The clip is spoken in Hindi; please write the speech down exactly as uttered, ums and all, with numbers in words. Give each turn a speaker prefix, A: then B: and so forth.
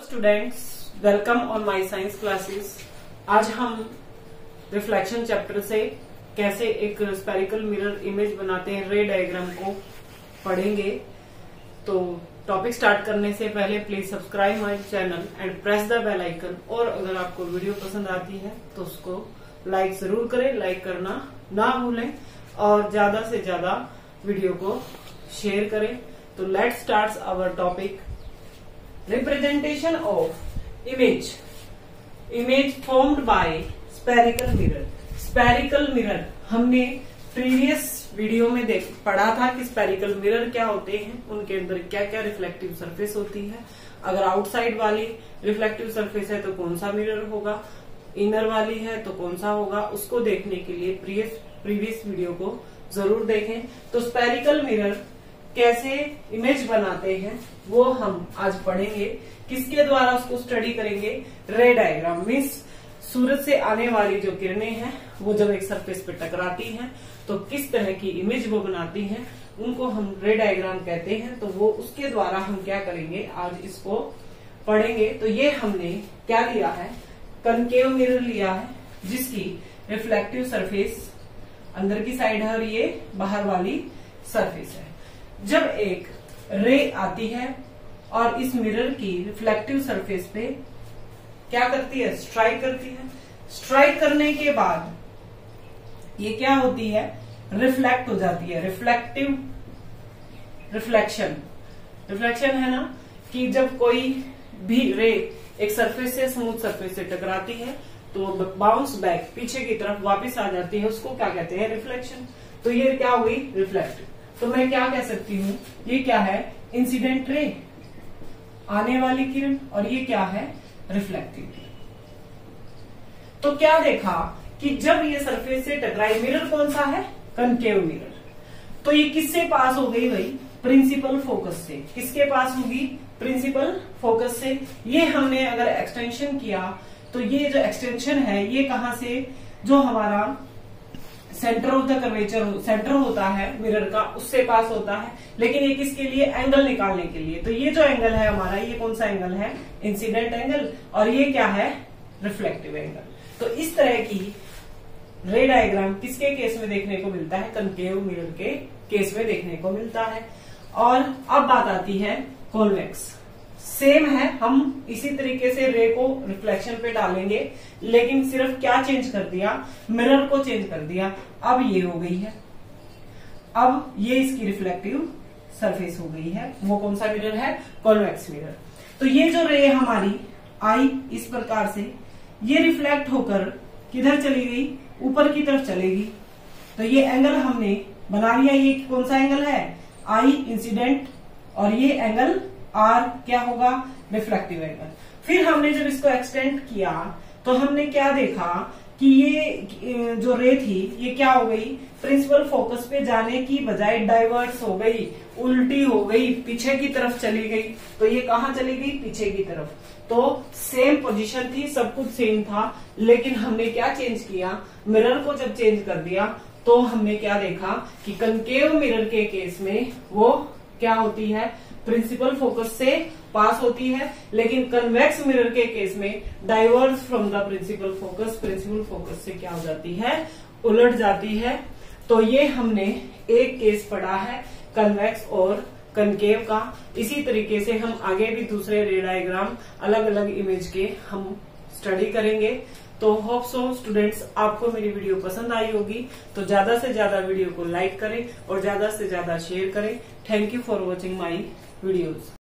A: Students, welcome on my science classes. आज हम रिफ्लेक्शन चैप्टर से कैसे एक स्पेरिकल मिरर इमेज बनाते हैं, रे डायग्राम को पढ़ेंगे। तो टॉपिक स्टार्ट करने से पहले please subscribe my channel and press the bell icon. और अगर आपको वीडियो पसंद आती है तो उसको लाइक जरूर करें, लाइक करना ना भूलें और ज्यादा से ज्यादा वीडियो को शेयर करें। तो let's start our topic, representation of image image formed by spherical mirror. Spherical mirror हमने प्रीवियस वीडियो में देख पढ़ा था कि स्पेरिकल मिरर क्या होते हैं, उनके अंदर क्या क्या रिफ्लेक्टिव सरफेस होती है। अगर आउटसाइड वाली रिफ्लेक्टिव सरफेस है तो कौन सा मिरर होगा, इनर वाली है तो कौन सा होगा, उसको देखने के लिए प्रीवियस प्रीवियस वीडियो को जरूर देखें। तो स्पेरिकल मिरर कैसे इमेज बनाते हैं वो हम आज पढ़ेंगे। किसके द्वारा उसको स्टडी करेंगे? रे डायग्राम मीन्स सूरज से आने वाली जो किरणें हैं वो जब एक सरफेस पे टकराती हैं तो किस तरह की इमेज वो बनाती हैं, उनको हम रे डायग्राम कहते हैं। तो वो उसके द्वारा हम क्या करेंगे, आज इसको पढ़ेंगे। तो ये हमने क्या लिया है, कनकेव मिरर लिया है जिसकी रिफ्लेक्टिव सरफेस अंदर की साइड है और ये बाहर वाली सरफेस है। जब एक रे आती है और इस मिरर की रिफ्लेक्टिव सरफेस पे क्या करती है, स्ट्राइक करती है। स्ट्राइक करने के बाद ये क्या होती है, रिफ्लेक्ट हो जाती है। रिफ्लेक्टिव रिफ्लेक्शन रिफ्लेक्शन है ना कि जब कोई भी रे एक सरफेस से स्मूथ सरफेस से टकराती है तो बाउंस बैक पीछे की तरफ वापस आ जाती है, उसको क्या कहते हैं, रिफ्लेक्शन। तो ये क्या हुई, रिफ्लेक्ट। तो मैं क्या कह सकती हूँ, ये क्या है, इंसिडेंट रे आने वाली किरण, और ये क्या है, रिफ्लेक्टिव रे। तो क्या देखा कि जब ये सरफेस से टकराई, मिरर कौन सा है, कनकेव मिरर, तो ये किससे पास हो गई भाई, प्रिंसिपल फोकस से। किसके पास होगी, प्रिंसिपल फोकस से। ये हमने अगर एक्सटेंशन किया तो ये जो एक्सटेंशन है ये कहां से, जो हमारा centre of the curvature centre होता है मिरर का, उससे पास होता है। लेकिन ये किसके लिए, एंगल निकालने के लिए। तो ये जो एंगल है हमारा, ये कौन सा एंगल है, इंसिडेंट एंगल, और ये क्या है, रिफ्लेक्टिव एंगल। तो इस तरह की रे डायग्राम किसके केस में देखने को मिलता है, कनकेव मिरर के केस में देखने को मिलता है। और अब बात आती है कॉन्वेक्स। सेम है, हम इसी तरीके से रे को रिफ्लेक्शन पे डालेंगे, लेकिन सिर्फ क्या चेंज कर दिया, मिरर को चेंज कर दिया। अब ये हो गई है, अब ये इसकी रिफ्लेक्टिव सरफेस हो गई है। वो कौन सा मिरर है, कॉन्वेक्स मिरर। तो ये जो रे हमारी आई इस प्रकार से, ये रिफ्लेक्ट होकर किधर चली गई, ऊपर की तरफ चलेगी। तो ये एंगल हमने बना लिया, ये कौन सा एंगल है, आई इंसिडेंट, और ये एंगल आर क्या होगा, रिफ्लेक्टिव एंगल। फिर हमने जब इसको एक्सटेंड किया तो हमने क्या देखा कि ये जो रे थी ये क्या हो गई, प्रिंसिपल फोकस पे जाने की बजाय डाइवर्स हो गई, उल्टी हो गई, पीछे की तरफ चली गई। तो ये कहाँ चली गई, पीछे की तरफ। तो सेम पोजीशन थी, सब कुछ सेम था, लेकिन हमने क्या चेंज किया, मिरर को जब चेंज कर दिया तो हमने क्या देखा कि कनकेव मिरर के केस में वो क्या होती है, प्रिंसिपल फोकस से पास होती है। लेकिन कन्वेक्स मिरर के केस में diverse from the principal focus, principal focus से क्या हो जाती है, उलट जाती है। तो ये हमने एक केस पढ़ा है कन्वेक्स और कनकेव का। इसी तरीके से हम आगे भी दूसरे रे डायग्राम अलग अलग इमेज के हम स्टडी करेंगे। तो होप सो स्टूडेंट्स आपको मेरी वीडियो पसंद आई होगी। तो ज्यादा से ज्यादा वीडियो को लाइक करें और ज्यादा से ज्यादा शेयर करें। Thank you for watching my videos।